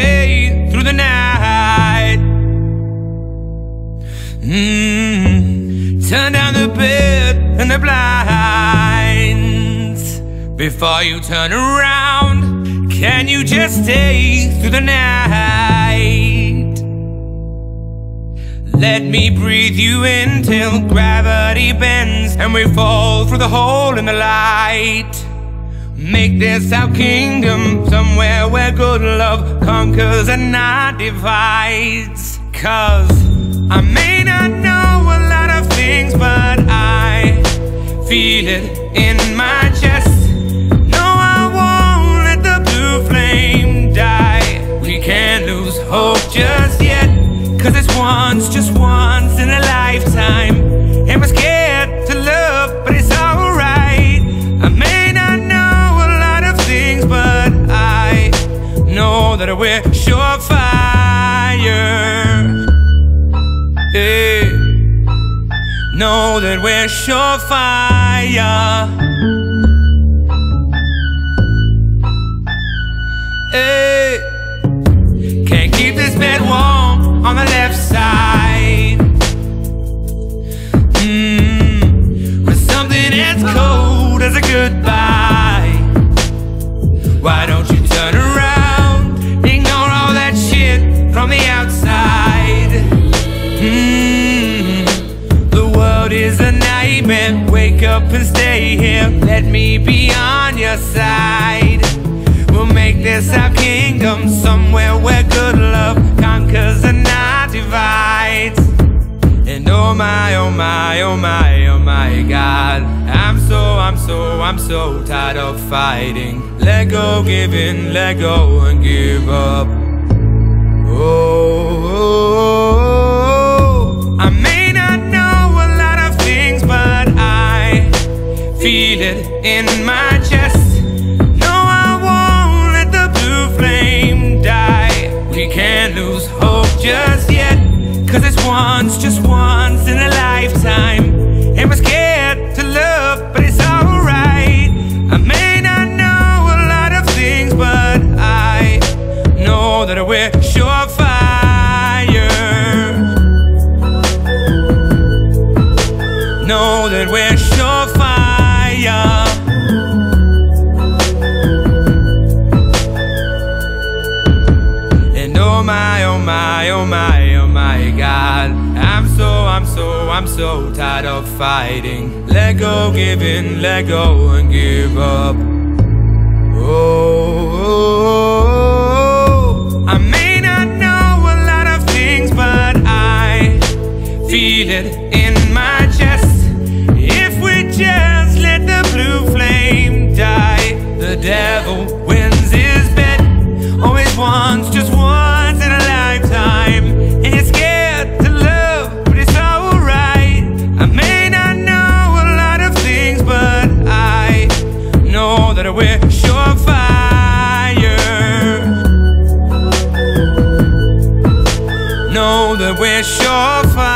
stay through the night. Turn down the bed and the blinds before you turn around. Can you just stay through the night? Let me breathe you in till gravity bends and we fall through the hole in the light. Make this our kingdom, somewhere where good love conquers and not divides. 'Cause I may not know a lot of things, but I feel it in my chest. No, I won't let the blue flame die. We can't lose hope just yet, 'cause it's once, just once in a lifetime. And we're scared to love, but it's alright. I may not know a lot of things, but I know that we're surefire. Hey. Know that we're surefire. Hey. Can't keep this bed warm on the left side. With something as cold as a goodbye. Why don't you turn around, ignore all that shit from the outside? The world is a nightmare, wake up and stay here. Let me be on your side. We'll make this our kingdom, somewhere where good love conquers and not divides. And oh my, oh my, oh my, oh my God, I'm so tired of fighting. Let go, give in, let go and give up. I may not know a lot of things, but I feel it in my chest. No, I won't let the blue flame die. We can't lose hope just yet, 'cause it's once, just once in a lifetime. And we're scared to love, but it's alright. I may not know a lot of things, but I know that we're surefire. Know that we're surefire. And oh my, oh my, oh my, oh my God, I'm so tired of fighting. Let go, give in, let go and give up. I may not know a lot of things, but I feel it in my chest. If we just let the blue flame die, the devil wins his bet. Always once, just once in a lifetime. And you're scared to love, but it's alright. I may not know a lot of things, but I know that we're surefire. Know that we're surefire.